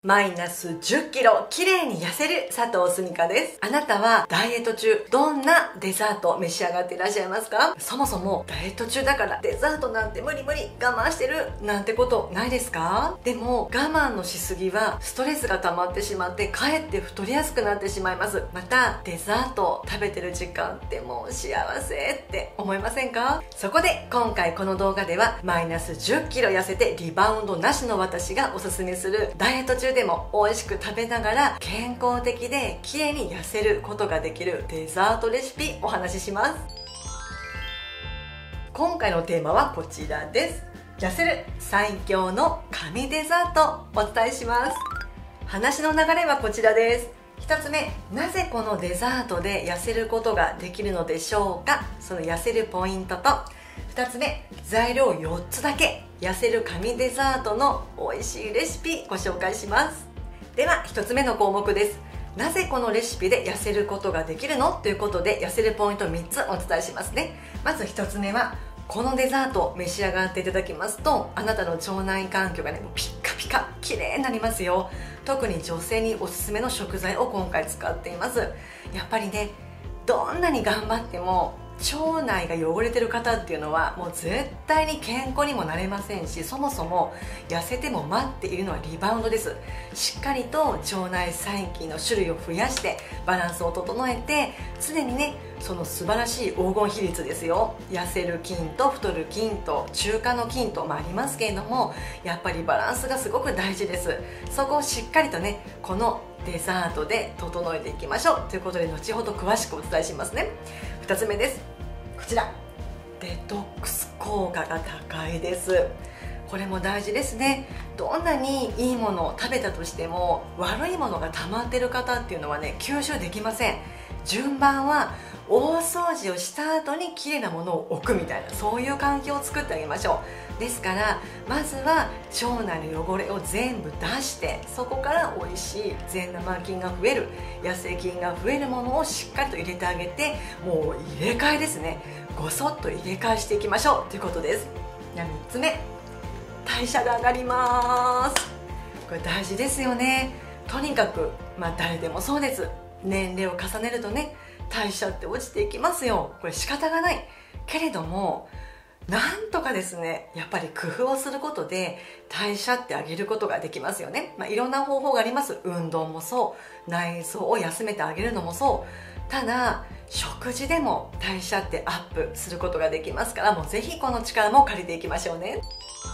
マイナス10キロ綺麗に痩せる佐藤すみかです。あなたはダイエット中どんなデザートを召し上がっていらっしゃいますか？そもそもダイエット中だからデザートなんて無理我慢してるなんてことないですか？でも我慢のしすぎはストレスが溜まってしまってかえって太りやすくなってしまいます。またデザートを食べてる時間ってもう幸せって思いませんか？そこで今回この動画ではマイナス10キロ痩せてリバウンドなしの私がおすすめするダイエット中でも美味しく食べながら健康的で綺麗に痩せることができるデザートレシピお話しします。今回のテーマはこちらです。痩せる最強の神デザートお伝えします。話の流れはこちらです。1つ目、なぜこのデザートで痩せることができるのでしょうか。その痩せるポイントと、2つ目、材料4つだけ痩せる神デザートの美味しいレシピご紹介します。では1つ目の項目です。なぜこのレシピで痩せることができるのということで、痩せるポイント3つお伝えしますね。まず1つ目は、このデザートを召し上がっていただきますと、あなたの腸内環境がね、もうピッカピカ綺麗になりますよ。特に女性におすすめの食材を今回使っています。やっぱりね、どんなに頑張っても腸内が汚れてる方っていうのはもう絶対に健康にもなれませんし、そもそも痩せても待っているのはリバウンドです。しっかりと腸内細菌の種類を増やしてバランスを整えて、常にね、その素晴らしい黄金比率ですよ。痩せる菌と太る菌と中華の菌ともありますけれども、やっぱりバランスがすごく大事です。そこをしっかりとね、このデザートで整えていきましょうということで、後ほど詳しくお伝えしますね。2つ目です。こちら、デトックス効果が高いです。これも大事ですね。どんなにいいものを食べたとしても悪いものが溜まってる方っていうのはね、吸収できません。順番は大掃除をした後に綺麗なものを置くみたいな、そういう環境を作ってあげましょう。ですからまずは腸内の汚れを全部出して、そこから美味しい善玉菌が増える、痩せ菌が増えるものをしっかりと入れてあげて、もう入れ替えですね、ごそっと入れ替えしていきましょうということです。じゃあ3つ目、代謝が上がります。これ大事ですよね。とにかく誰でもそうです。年齢を重ねるとね、代謝って落ちていきますよ。これ仕方がないけれども、なんとかですね、やっぱり工夫をすることで代謝って上げることができますよね。いろんな方法があります。運動もそう、内臓を休めてあげるのもそう。ただ食事でも代謝ってアップすることができますから、もうぜひこの力も借りていきましょうね。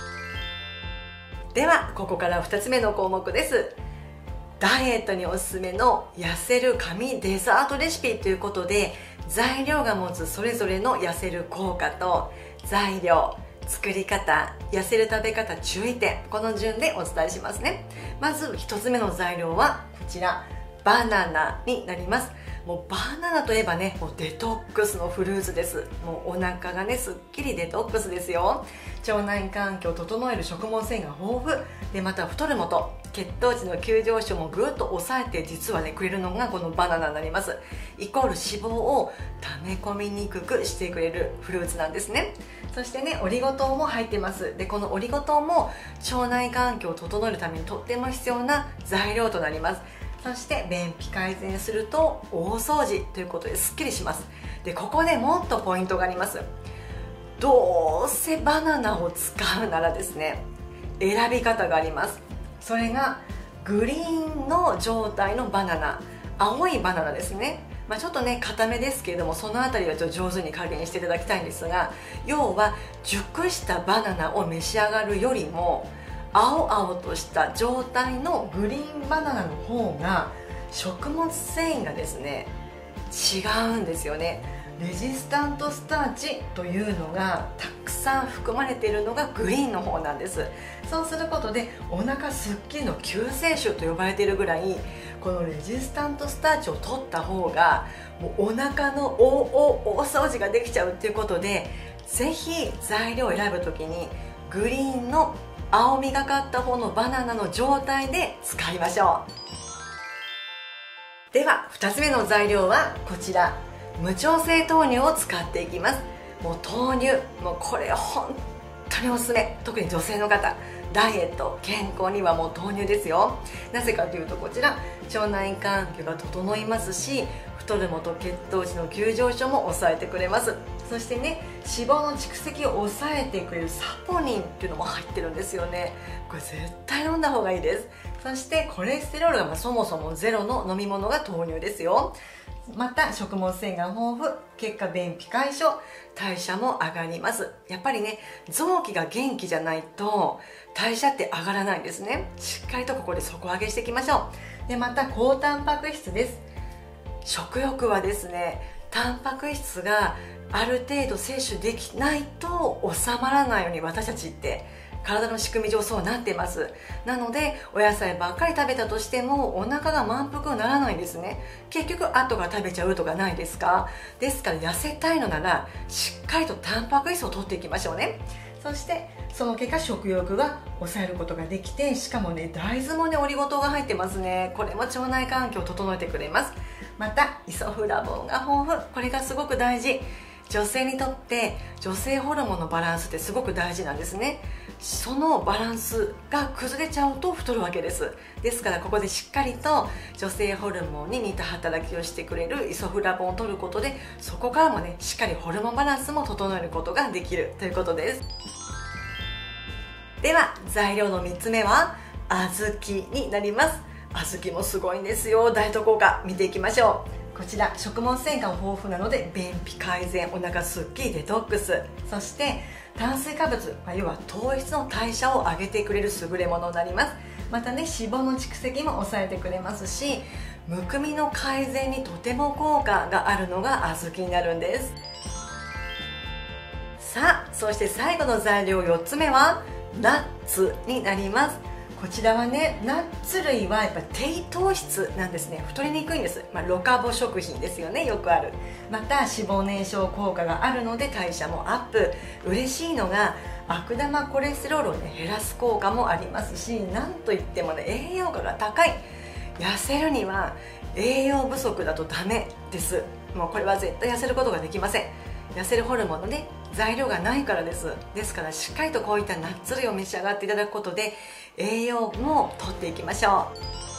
ではここから2つ目の項目です。ダイエットにおすすめの痩せる神デザートレシピということで、材料が持つそれぞれの痩せる効果と、材料、作り方、痩せる食べ方、注意点、この順でお伝えしますね。まず1つ目の材料はこちら、バナナになります。もうバナナといえばね、もうデトックスのフルーツです。もうお腹がね、すっきりデトックスですよ。腸内環境を整える食物繊維が豊富で、また太るもと、血糖値の急上昇もぐっと抑えて実はねくれるのがこのバナナになります。イコール脂肪を溜め込みにくくしてくれるフルーツなんですね。そしてね、オリゴ糖も入ってます。でこのオリゴ糖も腸内環境を整えるためにとっても必要な材料となります。そして便秘改善すると大掃除ということですっきりします。でここでもっとポイントがあります。どうせバナナを使うならですね、選び方があります。それがグリーンの状態のバナナ、青いバナナですね。ちょっとね固めですけれども、そのあたりはちょっと上手に加減していただきたいんですが、要は熟したバナナを召し上がるよりも青々とした状態のグリーンバナナの方が食物繊維がですね違うんですよね。レジスタントスターチというのがたくさん含まれているのがグリーンの方なんです。そうすることでお腹すっきりの救世主と呼ばれているぐらい、このレジスタントスターチを取った方がもうお腹の大掃除ができちゃうということで、ぜひ材料を選ぶときにグリーンの青みがかった方のバナナの状態で使いましょう。では2つ目の材料はこちら、無調整豆乳を使っていきます。もう豆乳、もうこれ本当におすすめ。特に女性の方、 ダイエット健康にはもう豆乳ですよ。なぜかというとこちら腸内環境が整いますし、太るもと血糖値の急上昇も抑えてくれます。そしてね、脂肪の蓄積を抑えてくれるサポニンっていうのも入ってるんですよね。これ絶対飲んだ方がいいです。そしてコレステロールがそもそもゼロの飲み物が豆乳ですよ。また食物繊維が豊富、結果便秘解消、代謝も上がります。やっぱりね、臓器が元気じゃないと代謝って上がらないんですね。しっかりとここで底上げしていきましょう。でまた高タンパク質です。食欲はですね、タンパク質がある程度摂取できないと収まらないように私たちって体の仕組み上そうなってます。なのでお野菜ばっかり食べたとしてもお腹が満腹にならないんですね。結局後が食べちゃうとかないですか。ですから痩せたいのならしっかりとタンパク質を取っていきましょうね。そしてその結果食欲が抑えることができて、しかもね大豆もねオリゴ糖が入ってますね。これも腸内環境を整えてくれます。またイソフラボンが豊富、これがすごく大事。女性にとって女性ホルモンのバランスってすごく大事なんですね。そのバランスが崩れちゃうと太るわけです。ですからここでしっかりと女性ホルモンに似た働きをしてくれるイソフラボンを取ることで、そこからもねしっかりホルモンバランスも整えることができるということです。では材料の3つ目は小豆になります。小豆もすごいんですよ。ダイエット効果見ていきましょう。こちら食物繊維が豊富なので便秘改善、お腹すっきりデトックス、そして炭水化物、要は糖質の代謝を上げてくれる優れものになります。またね脂肪の蓄積も抑えてくれますし、むくみの改善にとても効果があるのが小豆になるんです。さあそして最後の材料4つ目はナッツになります。こちらはね、ナッツ類はやっぱ低糖質なんですね。太りにくいんです。ロカボ食品ですよね、よくある。また脂肪燃焼効果があるので代謝もアップ。嬉しいのが悪玉コレステロールをね減らす効果もありますし、なんといってもね栄養価が高い。痩せるには栄養不足だとダメです。もうこれは絶対痩せることができません。痩せるホルモンのね材料がないからです。ですからしっかりとこういったナッツ類を召し上がっていただくことで栄養もとっていきましょ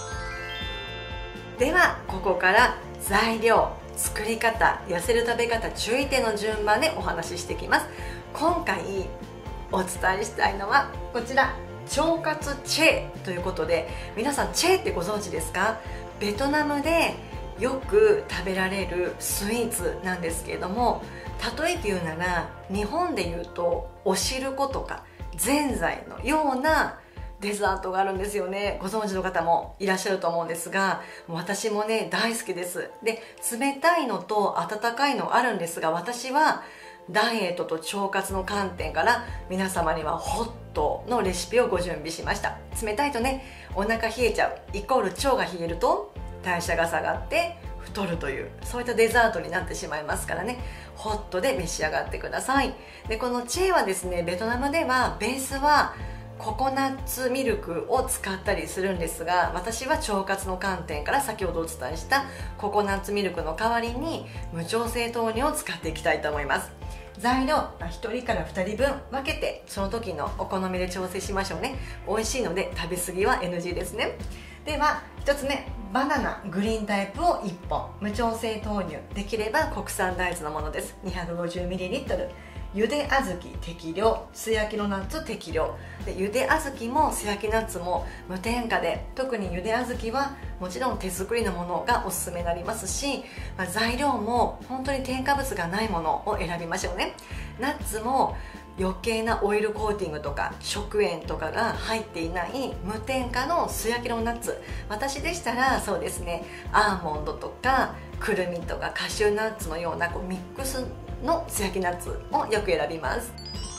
う。ではここから材料、作り方、痩せる食べ方、注意点の順番でお話ししていきます。今回お伝えしたいのはこちら、腸活チェということで、皆さんチェってご存知ですか？ベトナムでよく食べられるスイーツなんですけれども、例えて言うなら日本で言うとお汁粉とかぜんざいのようなデザートがあるんですよね。ご存知の方もいらっしゃると思うんですが、私もね大好きです。で冷たいのと温かいのあるんですが、私はダイエットと腸活の観点から皆様にはホットのレシピをご準備しました。冷たいとねお腹冷えちゃう、イコール腸が冷えると代謝が下がって太るという、そういったデザートになってしまいますからね、ホットで召し上がってください。でこのチェーはですね、ベトナムではベースはココナッツミルクを使ったりするんですが、私は腸活の観点から先ほどお伝えしたココナッツミルクの代わりに無調整豆乳を使っていきたいと思います。材料、1人から2人分分けてその時のお好みで調整しましょうね。美味しいので食べ過ぎは NG ですね。では1つ目、バナナグリーンタイプを1本、無調整豆乳、できれば国産大豆のものです。 250ml、ゆで小豆適量、素焼きのナッツ適量で、ゆで小豆も素焼きナッツも無添加で、特にゆで小豆はもちろん手作りのものがおすすめになりますし、材料も本当に添加物がないものを選びましょうね。ナッツも余計なオイルコーティングとか食塩とかが入っていない無添加の素焼きのナッツ、私でしたらそうですね、アーモンドとかくるみとかカシューナッツのようなミックスの素焼きナッツをよく選びます。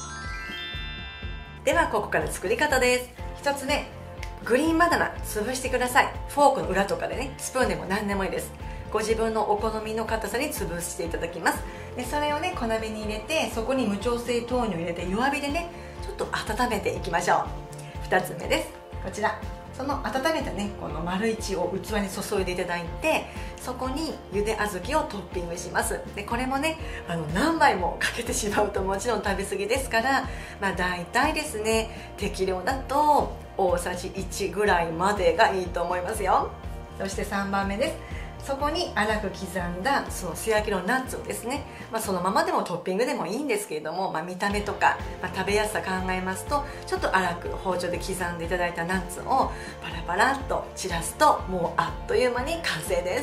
ではここから作り方です。1つ目、グリーンバナナ潰してください。フォークの裏とかでね、スプーンでも何でもいいです。ご自分のお好みの硬さに潰していただきます。でそれをね小鍋に入れて、そこに無調整豆乳を入れて弱火でねちょっと温めていきましょう。2つ目です。こちらその温めたねこの丸1を器に注いでいただいて、そこにゆで小豆をトッピングします。でこれもね何杯もかけてしまうともちろん食べ過ぎですから、大体ですね適量だと大さじ1ぐらいまでがいいと思いますよ。そして3番目です。そこに粗く刻んだその素焼きのナッツをですね、そのままでもトッピングでもいいんですけれども、見た目とか、食べやすさ考えますとちょっと粗く包丁で刻んでいただいたナッツをパラパラっと散らすともうあっという間に完成です。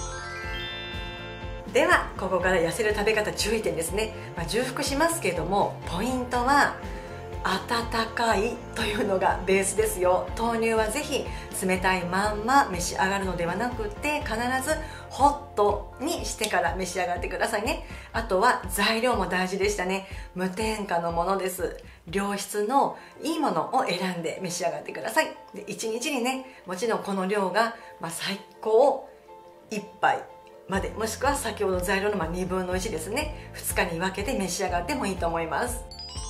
ではここから痩せる食べ方注意点ですね。重複しますけれども、ポイントは温かいというのがベースですよ。豆乳はぜひ冷たいまんま召し上がるのではなくて、必ずホットにしてから召し上がってくださいね。あとは材料も大事でしたね。無添加のものです。良質のいいものを選んで召し上がってください。で1日にね、もちろんこの量が、最高1杯まで、もしくは先ほどの材料の2分の1ですね、2日に分けて召し上がってもいいと思います。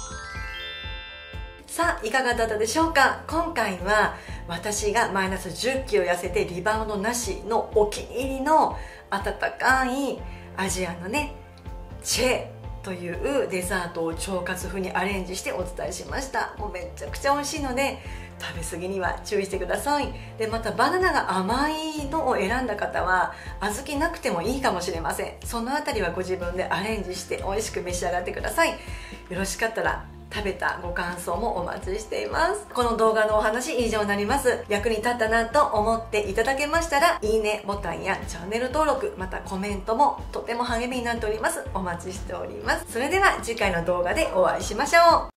さあいかがだったでしょうか。今回は私がマイナス10キロ痩せてリバウンドなしのお気に入りの温かいアジアのねチェというデザートを腸活風にアレンジしてお伝えしました。もうめちゃくちゃ美味しいので食べ過ぎには注意してください。でまたバナナが甘いのを選んだ方は小豆なくてもいいかもしれません。そのあたりはご自分でアレンジして美味しく召し上がってください。よろしかったら食べたご感想もお待ちしています。この動画のお話以上になります。役に立ったなと思っていただけましたら、いいねボタンやチャンネル登録、またコメントもとても励みになっております。お待ちしております。それでは次回の動画でお会いしましょう。